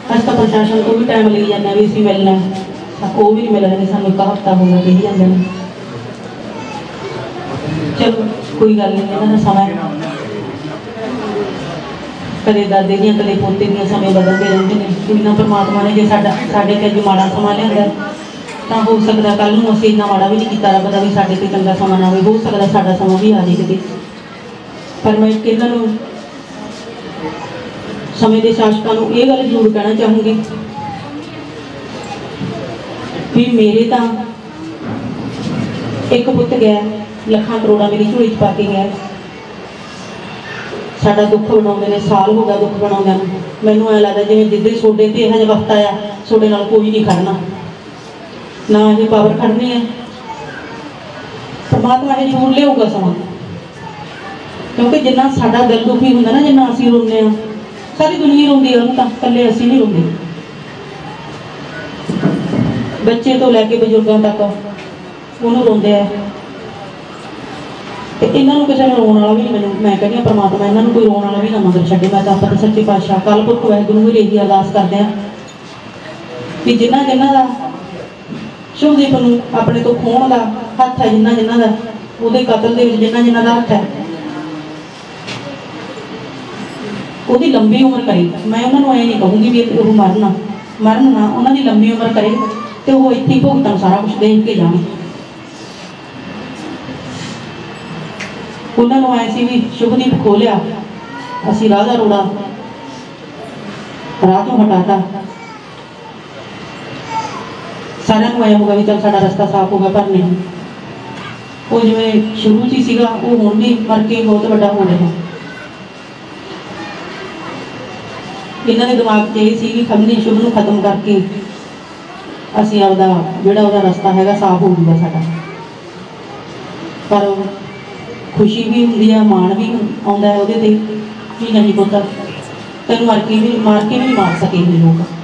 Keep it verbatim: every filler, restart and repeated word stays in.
अस तो प्रशासन को भी टाइम लगी जाना भी असीं मिलना, वो भी नहीं मिल रहे, सानूं एक हफ्ता हो गया कही जांदे ने। चलो कोई गल नहीं, इन्हां दा समा कदे दादे दियां कदे पोते दियां समय बदलते रहते हैं। इन्ना परमात्मा ने जो साडा साडे ते जो माड़ा समा लिया तो हो सकता कल नूं असीं इन्ना माड़ा भी नहीं कीता, रब दा भी साडे ते चंगा समा ना आवे, हो सकता साडा समा भी आ जाए किते। पर मैं इन्हां नूं समय के शासकों को यह गल जरूर कहना चाहूँगी भी मेरे तो एक पुत गया लखां करोड़ा मेरी झोली च पा के गया, साडा दुख बनाते हैं, साल हो गया दुख बना, मैनूं ऐ लगता जिवें जिद्दे सोडे ते इहो जिहा वक्त आया सोडे नाल कोई नहीं खड़ना, ना ये पावर खड़नी है। परमात्मा ये जरूर लियाऊगा समा, क्योंकि जिन्ना साडा दिल दुखी हुंदा ना, जिन्ना असीं रोंदे आ, सारी दुनिया रोंदी है, उन्होंने कल्ले असीं नहीं रोंदे। बच्चे तो लैके बजुर्गों तक उन्होंने रोंदे है। तो इन्होंने किसी ने रोने वाला भी नहीं, मैंने मैं कहनी परमात्मा इन्होंने कोई रोने वाला भी ना मगर छड्डे। मैं तो अपने सच्चे पातशाह कल पुरख वाहिगुरू भी यही अरदास करते हैं कि जिन्ना जिन्ना का शुभदीप नूं अपने तो खोण का हथ है, जिन्ना जिन्ना का उहदे कतल दे विच जिन्ना जिन्ना का हथ है, उसकी लंबी उम्र करे। मैं उन्होंने ये नहीं कहूँगी भी वो मरना मरन ना, उन्होंने लंबी उम्र करे तो वो इत्थे भुगतन सारा कुछ देख के जाए। उन्होंने ऐसी भी शुभदीप खोलिया, असी राह दा रोड़ा राह तो हटाता, सारे आया होगा भी चल साडा रस्ता साफ होगा, पर नहीं वो जिवें शुरू च सीगा वो हुण भी मर के बहुत वड्डा हो रहा। इन्होंने दिमाग से यही सी कि खमनी शुभ नूं खत्म करके असीं आपदा जिहड़ा उहदा रस्ता है साफ हो जाऊगा साडा। पर खुशी भी हुंदी है, माण भी आउंदा है उहदे ते कि नहीं पुत्त तैनूं मर के भी मार के भी नहीं मार सके ये लोग।